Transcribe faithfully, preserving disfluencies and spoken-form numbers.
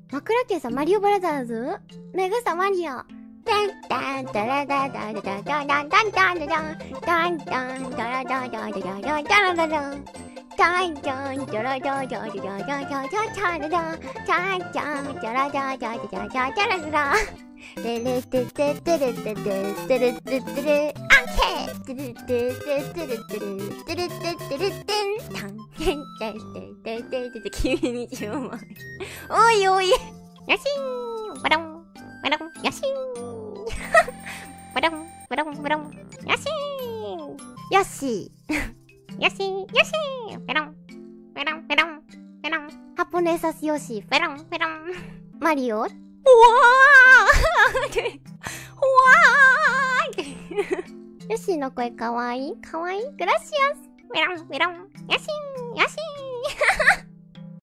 枕家さん、マリオブラザーズめぐさマリオ。タンタンタラダダダダダダダンタンタンタンタンタラダダダダダダダダダンタンタンタラダダダダダダダダダタンタンタラダダダダダダダダテレテテテレテテテレテテレアンケテレテテテレテレテレテテレテンタンテンテンテンテンテンテン君に注文おいおいやしーんバランバランやしーんバランバランバランやしーんやしーやしーやしーペロンペロンペロンペロンハポネサスヨシペロンペロンマリオうわーってほわーってヨッシーの声かわいいかわいいグラシアスメロンメロンヤシンヤシン